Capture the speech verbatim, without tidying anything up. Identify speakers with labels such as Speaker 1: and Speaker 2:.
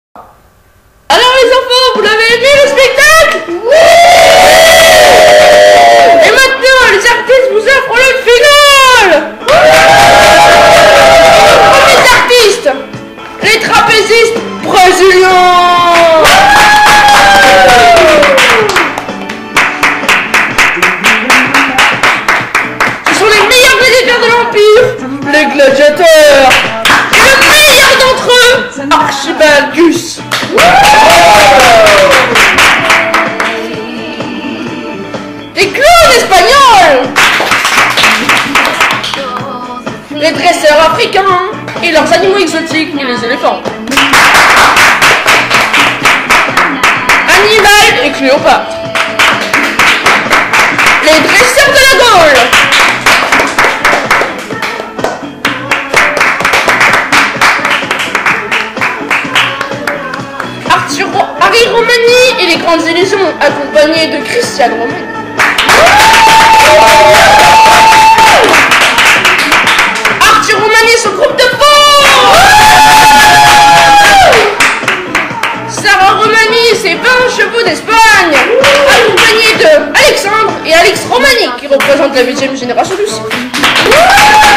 Speaker 1: Alors les enfants, vous l'avez aimé le spectacle? Oui. Et maintenant, les artistes vous offrent le final. Les artistes, les trapézistes brésiliens. Ce sont les meilleurs gladiateurs de l'Empire, les gladiateurs. Et le meilleur d'entre eux, Archibaldus. Les clowns espagnols, les dresseurs africains et leurs animaux exotiques et les éléphants, Hannibal et Cléopâtre, les dresseurs de la Gaule, Arthur, Harry Romani et les grandes illusions accompagnés de Christian Romani. Arthur Romani, son groupe de faux. Sarah Romani et ses vingt chevaux d'Espagne, accompagnés de Alexandre et Alex Romani, qui représentent la huitième génération du siècle.